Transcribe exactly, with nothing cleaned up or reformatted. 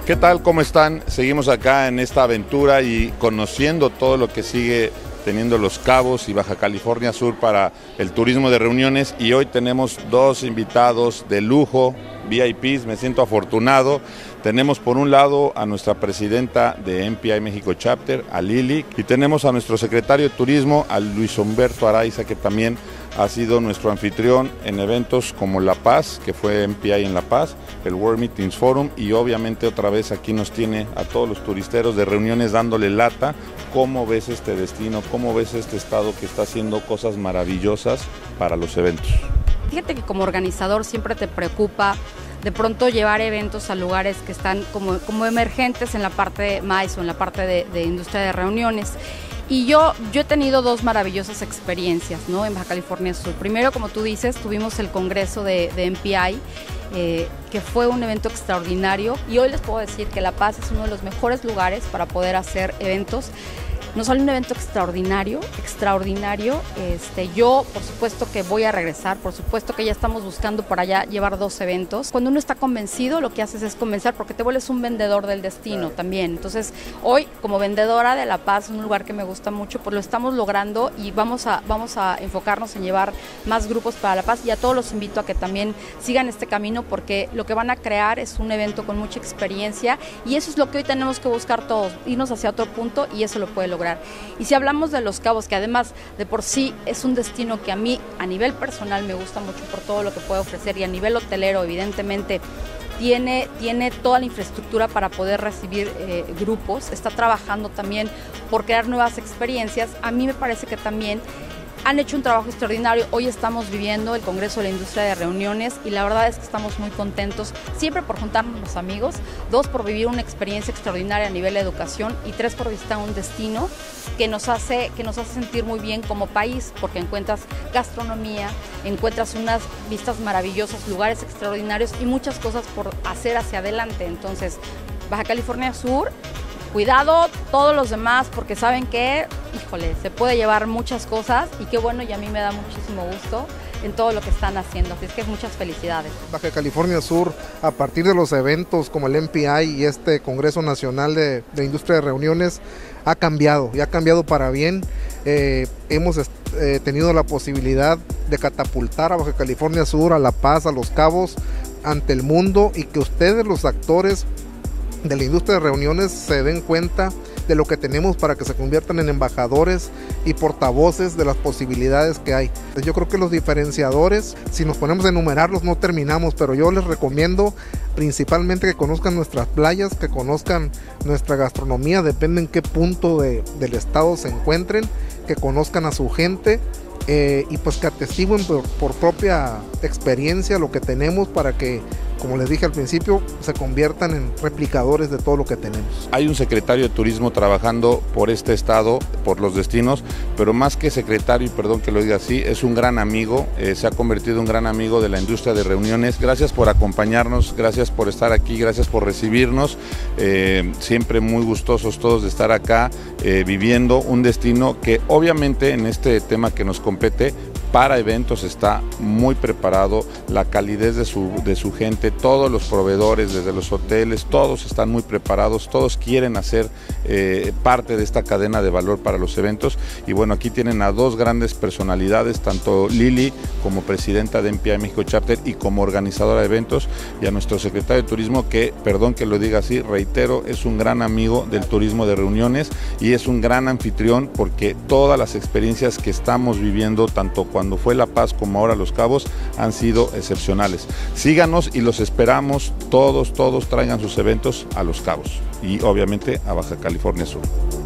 ¿Qué tal? ¿Cómo están? Seguimos acá en esta aventura y conociendo todo lo que sigue teniendo Los Cabos y Baja California Sur para el turismo de reuniones, y hoy tenemos dos invitados de lujo, V I Ps, me siento afortunado. Tenemos por un lado a nuestra presidenta de M P I México Chapter, a Lili, y tenemos a nuestro secretario de Turismo, a Luis Humberto Araiza, que también ha sido nuestro anfitrión en eventos como La Paz, que fue M P I en La Paz, el World Meetings Forum, y obviamente otra vez aquí nos tiene a todos los turisteros de reuniones dándole lata. ¿Cómo ves este destino? ¿Cómo ves este estado que está haciendo cosas maravillosas para los eventos? Fíjate que como organizador siempre te preocupa de pronto llevar eventos a lugares que están como, como emergentes en la parte de M I C E o en la parte de, de industria de reuniones. Y yo, yo he tenido dos maravillosas experiencias, ¿no?, en Baja California Sur. Primero, como tú dices, tuvimos el congreso de, de M P I, eh, que fue un evento extraordinario, y hoy les puedo decir que La Paz es uno de los mejores lugares para poder hacer eventos. No solo un evento extraordinario, extraordinario, este, yo por supuesto que voy a regresar, por supuesto que ya estamos buscando por allá llevar dos eventos. Cuando uno está convencido, lo que haces es convencer, porque te vuelves un vendedor del destino también. Entonces, hoy como vendedora de La Paz, un lugar que me gusta mucho, pues lo estamos logrando, y vamos a, vamos a enfocarnos en llevar más grupos para La Paz, y a todos los invito a que también sigan este camino, porque lo que van a crear es un evento con mucha experiencia, y eso es lo que hoy tenemos que buscar todos, irnos hacia otro punto, y eso lo puede lograr. Y si hablamos de Los Cabos, que además de por sí es un destino que a mí a nivel personal me gusta mucho por todo lo que puede ofrecer, y a nivel hotelero evidentemente tiene, tiene toda la infraestructura para poder recibir eh, grupos, está trabajando también por crear nuevas experiencias. A mí me parece que también han hecho un trabajo extraordinario. Hoy estamos viviendo el Congreso de la Industria de Reuniones, y la verdad es que estamos muy contentos, siempre por juntarnos los amigos, dos, por vivir una experiencia extraordinaria a nivel de educación, y tres, por visitar un destino que nos hace, que nos hace sentir muy bien como país, porque encuentras gastronomía, encuentras unas vistas maravillosas, lugares extraordinarios y muchas cosas por hacer hacia adelante. Entonces, Baja California Sur, cuidado todos los demás, porque saben que, híjole, se puede llevar muchas cosas, y qué bueno, y a mí me da muchísimo gusto en todo lo que están haciendo, así es que muchas felicidades. Baja California Sur, a partir de los eventos como el M P I y este Congreso Nacional de, de Industria de Reuniones, ha cambiado, y ha cambiado para bien. Eh, hemos eh, tenido la posibilidad de catapultar a Baja California Sur, a La Paz, a Los Cabos, ante el mundo, y que ustedes, los actores de la industria de reuniones, se den cuenta de lo que tenemos para que se conviertan en embajadores y portavoces de las posibilidades que hay. Yo creo que los diferenciadores, si nos ponemos a enumerarlos, no terminamos, pero yo les recomiendo principalmente que conozcan nuestras playas, que conozcan nuestra gastronomía, depende en qué punto de, del estado se encuentren, que conozcan a su gente, eh, y pues que atestiguen por, por propia experiencia lo que tenemos, para que, como les dije al principio, se conviertan en replicadores de todo lo que tenemos. Hay un secretario de Turismo trabajando por este estado, por los destinos, pero más que secretario, y perdón que lo diga así, es un gran amigo, eh, se ha convertido en un gran amigo de la industria de reuniones. Gracias por acompañarnos, gracias por estar aquí, gracias por recibirnos, eh, siempre muy gustosos todos de estar acá, eh, viviendo un destino que obviamente en este tema que nos compete, para eventos está muy preparado, la calidez de su, de su gente, todos los proveedores, desde los hoteles, todos están muy preparados, todos quieren hacer eh, parte de esta cadena de valor para los eventos. Y bueno, aquí tienen a dos grandes personalidades, tanto Lili como presidenta de M P I México Chapter y como organizadora de eventos, y a nuestro secretario de Turismo, que, perdón que lo diga así, reitero, es un gran amigo del turismo de reuniones, y es un gran anfitrión, porque todas las experiencias que estamos viviendo, tanto cuando cuando fue La Paz como ahora Los Cabos, han sido excepcionales. Síganos y los esperamos, todos, todos traigan sus eventos a Los Cabos y obviamente a Baja California Sur.